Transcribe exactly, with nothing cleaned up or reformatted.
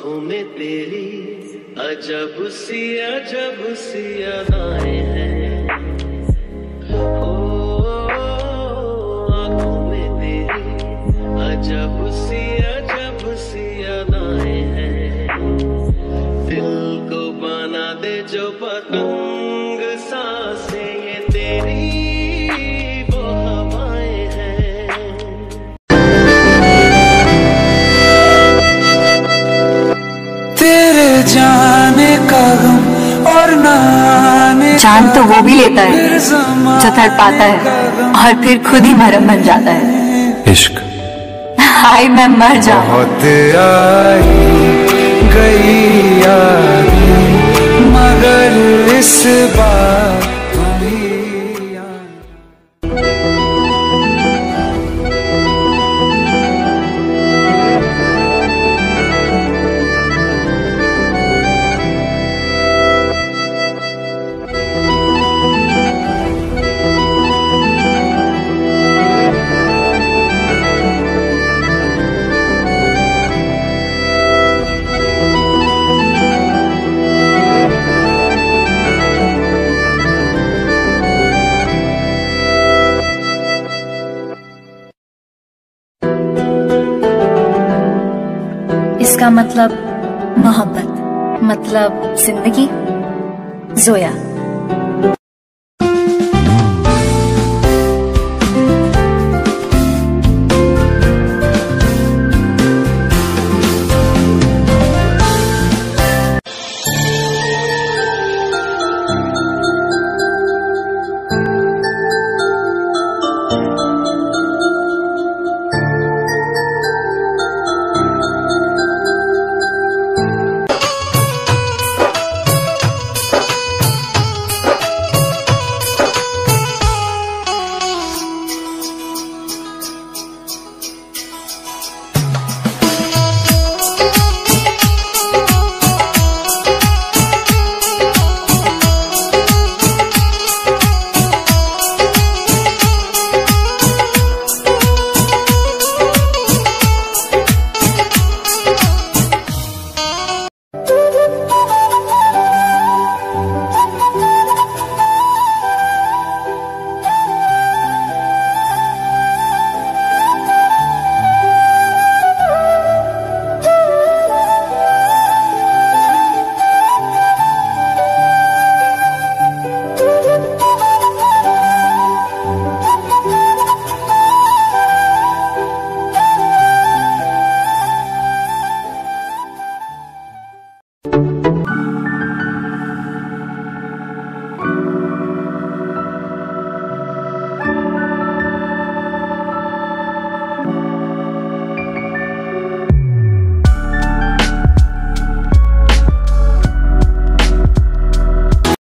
आंखों में तेरी अजब सी अजब सी अदाएं हैं, ओ आंखों में तेरी अजब सी अजब सी अदाएं हैं। दिल को बना दे जो पतंग सांसें ये तेरी वो हवाएं हैं। तेरे जाने का गम और ना आने जान तो वो भी लेता है जो तड़पाता है और फिर खुद ही मरहम बन जाता है। इश्क हाय मैं मर जाऊं। बहुत आई गई यादें मगर इस बार तुम्हीं आना। इसका मतलब मोहब्बत, मतलब जिंदगी। जोया।